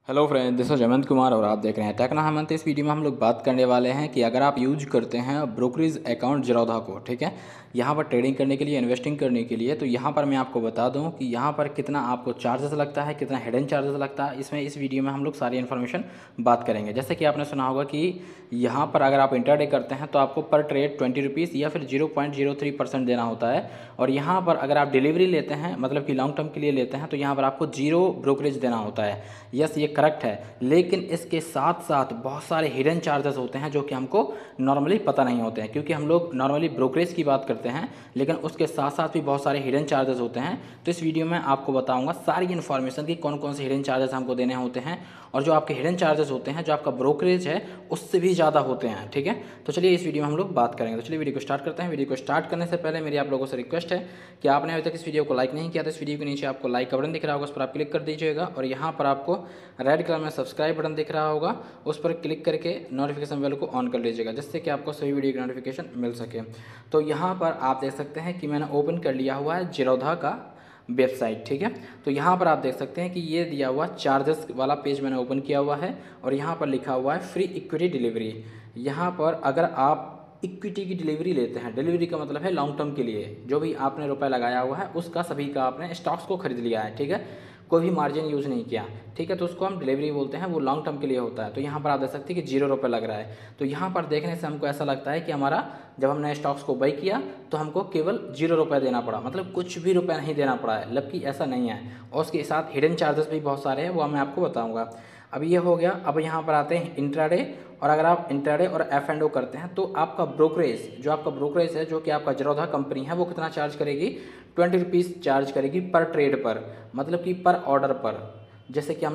Hello friend, this is Hemant Kumar और आप देख रहे हैं टेक्ना हेमंत। इस वीडियो में हम लोग बात करने वाले हैं कि अगर आप यूज करते हैं ब्रोकरेज अकाउंट जीरोधा को, ठीक है, यहाँ पर ट्रेडिंग करने के लिए, इन्वेस्टिंग करने के लिए, तो यहाँ पर मैं आपको बता दूँ कि यहाँ पर कितना आपको चार्जेस लगता है, कितना हिडन चार्जेस लगता है। इसमें इस वीडियो में हम लोग सारी इन्फॉर्मेशन बात करेंगे। जैसे कि आपने सुना होगा कि यहाँ पर अगर आप इंटरडे करते हैं तो आपको पर ट्रेड 20 रुपीज़ या फिर 0.03% देना होता है। और यहाँ पर अगर आप डिलीवरी लेते हैं, मतलब कि लॉन्ग टर्म के लिए लेते हैं, तो यहाँ पर आपको जीरो ब्रोकरेज देना होता है। यस, ये करेक्ट है, लेकिन इसके साथ साथ बहुत सारे हिडन चार्जेस होते हैं जो कि हमको नॉर्मली पता नहीं होते हैं, क्योंकि हम लोग नॉर्मली ब्रोकरेज की बात करते हैं, लेकिन उसके साथ साथ भी बहुत सारे हिडन चार्जेस होते हैं। तो इस वीडियो में आपको बताऊंगा सारी इन्फॉर्मेशन कि कौन कौन से हिडन चार्जेस हमको देने होते हैं, और जो आपके हिडन चार्जेस होते हैं, जो आपका ब्रोकरेज है, उससे भी ज़्यादा होते हैं। ठीक है, तो चलिए इस वीडियो में हम लोग बात करेंगे। तो चलिए वीडियो को स्टार्ट करते हैं। वीडियो को स्टार्ट करने से पहले मेरी आप लोगों से रिक्वेस्ट है कि आपने अभी तक इस वीडियो को लाइक नहीं किया तो इस वीडियो के नीचे आपको लाइक का बटन दिख रहा होगा, उस पर आप क्लिक कर दीजिएगा, और यहाँ पर आपको रेड कलर में सब्सक्राइब बटन दिख रहा होगा, उस पर क्लिक करके नोटिफिकेशन बेल को ऑन कर लीजिएगा, जिससे कि आपको सभी वीडियो की नोटिफिकेशन मिल सके। तो यहाँ पर आप देख सकते हैं कि मैंने ओपन कर लिया हुआ है जीरोधा का वेबसाइट। ठीक है, तो यहाँ पर आप देख सकते हैं कि ये दिया हुआ चार्जेस वाला पेज मैंने ओपन किया हुआ है, और यहाँ पर लिखा हुआ है फ्री इक्विटी डिलीवरी। यहाँ पर अगर आप इक्विटी की डिलीवरी लेते हैं, डिलीवरी का मतलब है लॉन्ग टर्म के लिए, जो भी आपने रुपया लगाया हुआ है उसका सभी का आपने स्टॉक्स को खरीद लिया है, ठीक है, कोई भी मार्जिन यूज़ नहीं किया, ठीक है, तो उसको हम डिलीवरी बोलते हैं, वो लॉन्ग टर्म के लिए होता है। तो यहाँ पर आप देख सकते हैं कि 0 रुपये लग रहा है। तो यहाँ पर देखने से हमको ऐसा लगता है कि हमारा जब हमने स्टॉक्स को बाई किया तो हमको केवल 0 रुपये देना पड़ा, मतलब कुछ भी रुपया नहीं देना पड़ा है, जबकि ऐसा नहीं है। और उसके साथ हिडन चार्जेस भी बहुत सारे हैं, वो मैं आपको बताऊँगा। अब ये हो गया। अब यहाँ पर आते हैं इंट्राडे, और अगर आप इंट्राडे और F&O करते हैं तो आपका ब्रोकरेज, जो आपका ब्रोकरेज है, जो कि आपका जीरोधा कंपनी है, वो कितना चार्ज करेगी? 20 रुपीज़ चार्ज करेगी पर ट्रेड पर, मतलब कि पर ऑर्डर पर। जैसे कि हम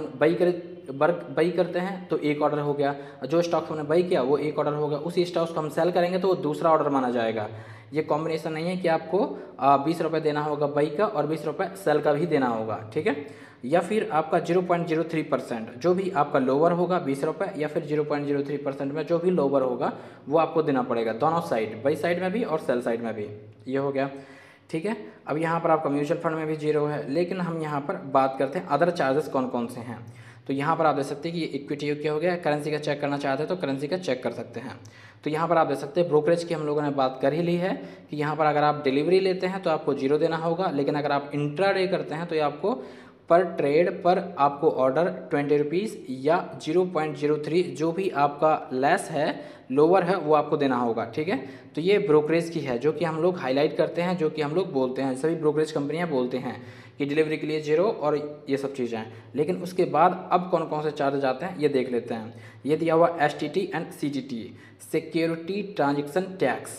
बाई करते हैं तो एक ऑर्डर हो गया, जो स्टॉक्स हमने बाई किया वो एक ऑर्डर हो गया, उसी स्टॉक्स को हम सेल करेंगे तो वो दूसरा ऑर्डर माना जाएगा। ये कॉम्बिनेशन नहीं है कि आपको 20 रुपये देना होगा बाई का और 20 रुपये सेल का भी देना होगा, ठीक है। या फिर आपका 0.03%, जो भी आपका लोअर होगा 20 रुपये, या फिर 0.03% में जो भी लोअर होगा वो आपको देना पड़ेगा, दोनों साइड, बाई साइड में भी और सेल साइड में भी। ये हो गया, ठीक है। अब यहाँ पर आपका म्यूचुअल फंड में भी 0 है, लेकिन हम यहाँ पर बात करते हैं अदर चार्जेस कौन कौन से हैं। तो यहाँ पर आप देख सकते हैं कि ये इक्विटी क्या हो गया, करेंसी का चेक करना चाहते हैं तो करेंसी का चेक कर सकते हैं। तो यहाँ पर आप देख सकते हैं ब्रोकरेज की हम लोगों ने बात कर ही ली है कि यहाँ पर अगर आप डिलीवरी लेते हैं तो आपको 0 देना होगा, लेकिन अगर आप इंट्राडे करते हैं तो ये आपको पर ट्रेड पर आपको ऑर्डर 20 रुपीज़ या 0.03, जो भी आपका लेस है, लोअर है, वो आपको देना होगा, ठीक है। तो ये ब्रोकरेज की है, जो कि हम लोग हाईलाइट करते हैं, जो कि हम लोग बोलते हैं, सभी ब्रोकरेज कंपनियां बोलते हैं कि डिलीवरी के लिए 0 और ये सब चीज़ें हैं। लेकिन उसके बाद अब कौन कौन से चार्जेज आते हैं ये देख लेते हैं। ये दिया हुआ STT and CTT, security transaction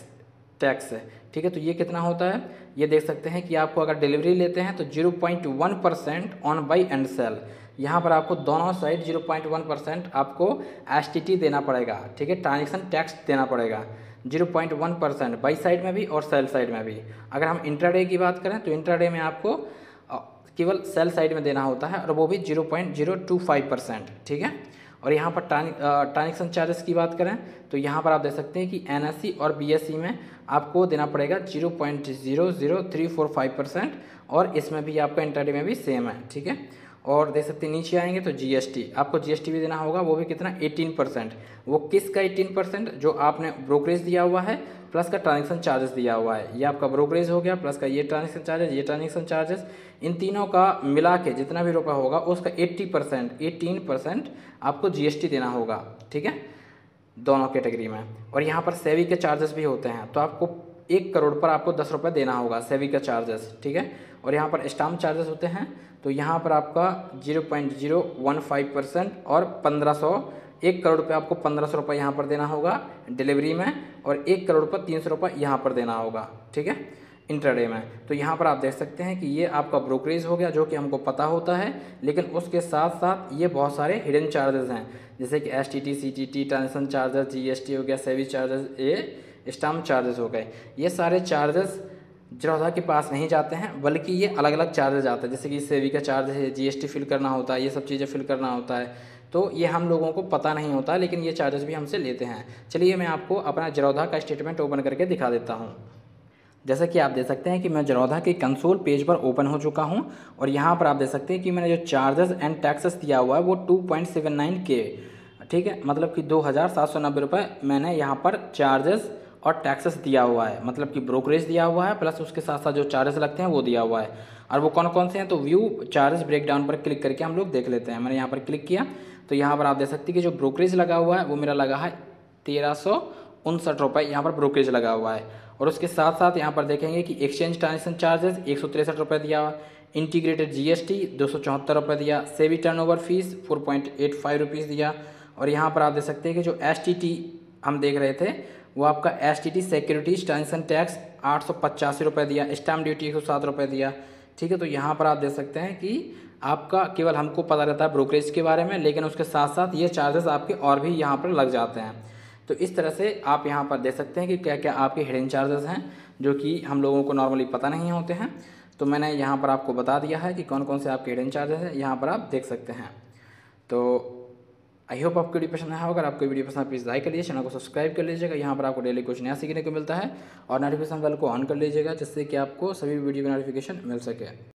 tax है, ठीक है। तो ये कितना होता है ये देख सकते हैं कि आपको अगर डिलीवरी लेते हैं तो 0.1% ऑन बाई एंड सेल। यहाँ पर आपको दोनों साइड 0.1% आपको STT देना पड़ेगा, ठीक है, ट्रांजेक्शन टैक्स देना पड़ेगा 0.1% बाई साइड में भी और सेल साइड में भी। अगर हम इंट्राडे की बात करें तो इंट्राडे में आपको केवल सेल साइड में देना होता है, और वो भी 0.025%, ठीक है। और यहाँ पर ट्रांजेक्शन चार्जेस की बात करें तो यहाँ पर आप देख सकते हैं कि NSE और BSE में आपको देना पड़ेगा 0.00345%, और इसमें भी आपका इंट्राडे में भी सेम है, ठीक है। और देख सकते हैं नीचे आएंगे तो GST, आपको GST भी देना होगा, वो भी कितना? 18%। वो किसका 18%? जो आपने ब्रोकरेज दिया हुआ है प्लस का ट्रांजेक्शन चार्जेस दिया हुआ है। ये आपका ब्रोकरेज हो गया, प्लस का ये ट्रांजेक्शन चार्जेस, ये ट्रांजेक्शन चार्जेस, इन तीनों का मिला के जितना भी रुपया होगा उसका 18% आपको GST देना होगा, ठीक है, दोनों कैटेगरी में। और यहाँ पर सेवी के चार्जेस भी होते हैं, तो आपको 1 करोड़ पर आपको 10 रुपये देना होगा सेवी का चार्जेस, ठीक है। और यहाँ पर स्टाम्प चार्जेस होते हैं, तो यहाँ पर आपका 0.015% और 1500, 1 करोड़ पे आपको 1500 रुपये यहाँ पर देना होगा डिलीवरी में, और 1 करोड़ पर 300 रुपये यहाँ पर देना होगा, ठीक है, इंट्राडे में। तो यहाँ पर आप देख सकते हैं कि ये आपका ब्रोकरेज हो गया, जो कि हमको पता होता है, लेकिन उसके साथ साथ ये बहुत सारे हिडन चार्जेस हैं, जैसे कि STT, CTT, transaction charges, GST हो गया, सेवी चार्जेस, ये स्टाम्प चार्जेस हो गए। ये सारे चार्जेस जीरोधा के पास नहीं जाते हैं, बल्कि ये अलग अलग चार्जेस आते हैं, जैसे कि सेवी का चार्ज है, GST फिल करना होता है, ये सब चीज़ें फिल करना होता है। तो ये हम लोगों को पता नहीं होता, लेकिन ये चार्जेस भी हमसे लेते हैं। चलिए मैं आपको अपना जीरोधा का स्टेटमेंट ओपन करके दिखा देता हूँ। जैसा कि आप देख सकते हैं कि मैं ज़ेरोधा के कंसोल पेज पर ओपन हो चुका हूं और यहाँ पर आप देख सकते हैं कि मैंने जो चार्जेस एंड टैक्सेस दिया हुआ है वो 2.79 के, ठीक है, मतलब कि 2,790 रुपये मैंने यहाँ पर चार्जेस और टैक्सेस दिया हुआ है, मतलब कि ब्रोकरेज दिया हुआ है प्लस उसके साथ साथ जो चार्जेस लगते हैं वो दिया हुआ है। और वो कौन कौन से हैं, तो व्यू चार्जेस ब्रेकडाउन पर क्लिक करके हम लोग देख लेते हैं। मैंने यहाँ पर क्लिक किया तो यहाँ पर आप देख सकते हैं कि जो ब्रोकरेज लगा हुआ है वो मेरा लगा है 1,359 रुपये, यहाँ पर ब्रोकरेज लगा हुआ है। और उसके साथ साथ यहाँ पर देखेंगे कि एक्सचेंज ट्रांजेक्शन चार्जेस 163 रुपये दिया हुआ, इंटीग्रेटेड GST 274 रुपये दिया, सेवी टर्नओवर फीस 4.85 रुपीज़ दिया। और यहाँ पर आप देख सकते हैं कि जो STT हम देख रहे थे वो आपका STT सिक्योरिटीज ट्रांजेक्शन टैक्स 885 रुपये दिया, स्टैम्प ड्यूटी 107 रुपये दिया, ठीक है। तो यहाँ पर आप देख सकते हैं कि आपका केवल हमको पता रहता है ब्रोकरेज के बारे में, लेकिन उसके साथ साथ ये चार्जेस आपके और भी यहाँ पर लग जाते हैं। तो इस तरह से आप यहाँ पर देख सकते हैं कि क्या क्या आपके हिडन चार्जेस हैं जो कि हम लोगों को नॉर्मली पता नहीं होते हैं। तो मैंने यहाँ पर आपको बता दिया है कि कौन कौन से आपके हिडन चार्जेस हैं, यहाँ पर आप देख सकते हैं। तो आई होप आपको वीडियो पसंद आया होगा। अगर आपको वीडियो पसंद है प्लीज़ लाइक कर लीजिए, चैनल को सब्सक्राइब कर लीजिएगा। यहाँ पर आपको डेली कुछ नया सीखने को मिलता है और नोटिफिकेशन बेल को ऑन कर लीजिएगा जिससे कि आपको सभी वीडियो की नोटिफिकेशन मिल सके।